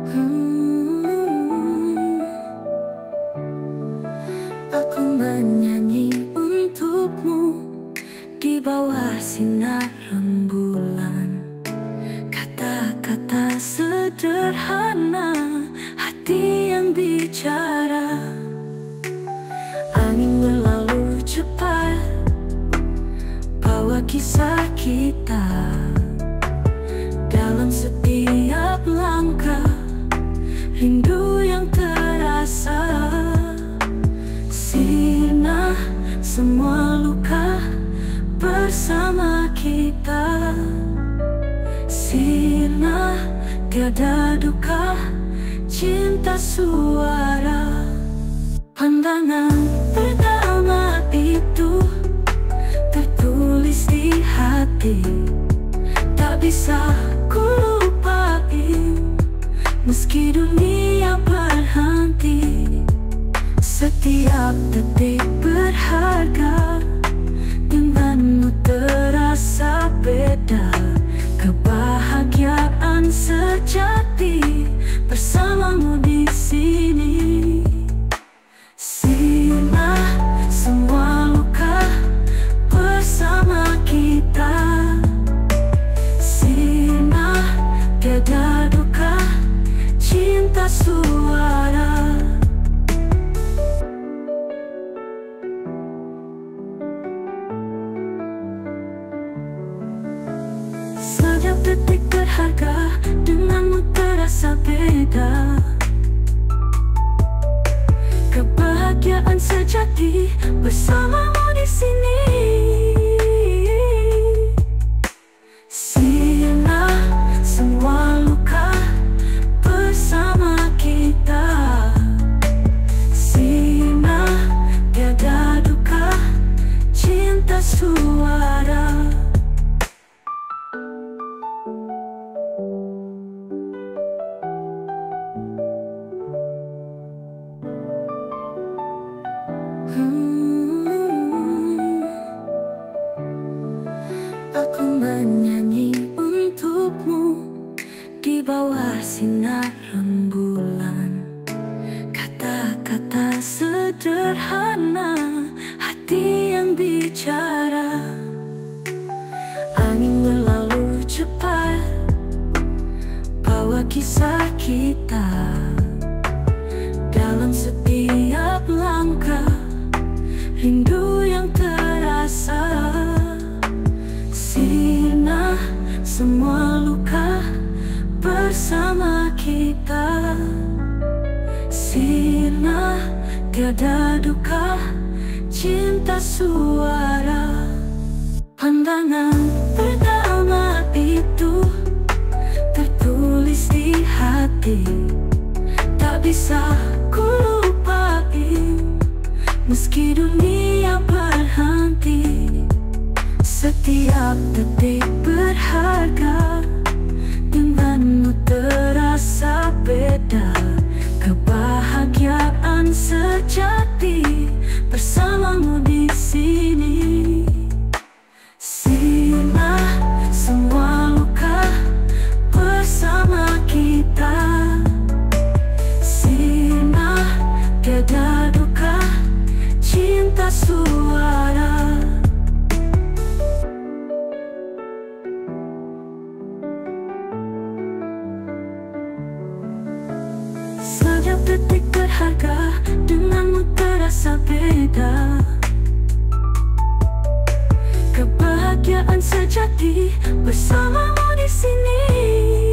Hmm, Aku menyanyi untukmu di bawah sinar rembulan. Kata-kata sederhana, hati yang bicara. Angin berlalu cepat, bawa kisah kita. Dalam setiap langkah, rindu yang terasa. Sirna semua luka bersama kita. Sirna tiada duka, cinta suara. Pandangan pertama itu tertulis di hati, tak bisa ku lupain meski dunia berhenti. Setiap detik berharga, denganmu terasa beda. Kebahagiaan sejati bersamamu di sini. Sirna semua luka bersama kita. Sirna tiada duka, cinta suara. Setiap detik berharga, denganmu terasa beda. Kebahagiaan sejati bersamamu di sini. Sirna semua luka bersama kita. Sirna tiada duka, cinta suara. Aku menyanyi untukmu di bawah sinar rembulan. Kata-kata sederhana, hati yang bicara. Angin berlalu cepat, bawa kisah kita. Dalam setiap langkah, rindu yang terasa. Sirna semua luka bersama kita. Sirna tiada duka, cinta suara. Pandangan pertama itu tertulis di hati, tak bisa ku lupain meski dunia berhenti. Setiap detik berharga, denganmu terasa beda. Kebahagiaan sejati bersamamu di sini. Sirna semua luka bersama kita. Sirna tiada duka, cinta suara. Setiap detik berharga, denganmu terasa beda. Kebahagiaan sejati bersamamu di sini.